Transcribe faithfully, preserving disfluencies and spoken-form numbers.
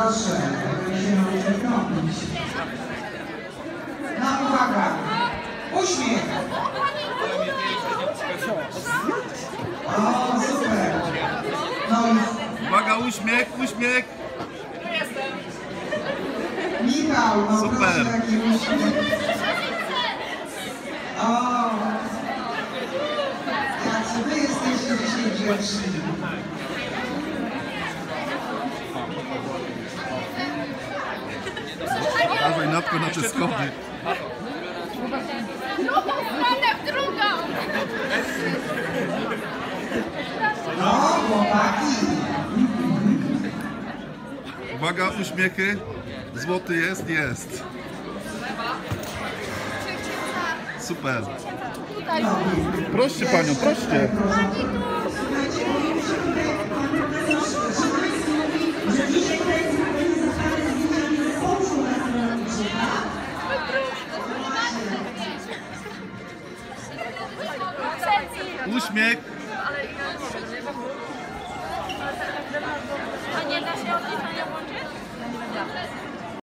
proszę, będziemy musieli robić. No uwaga, uśmiech. O, super. No i... Uwaga, uśmiech, uśmiech. Michał, no super. Proszę, taki uśmiech. O, jacy wy jesteście dzisiaj grzeczni. Dawaj napko na te schody. Drugą stronę, w drugą! No, chłopaki. Uwaga, uśmiechy. Złoty jest, jest. Super. Proście panią, proście. Uśmiech.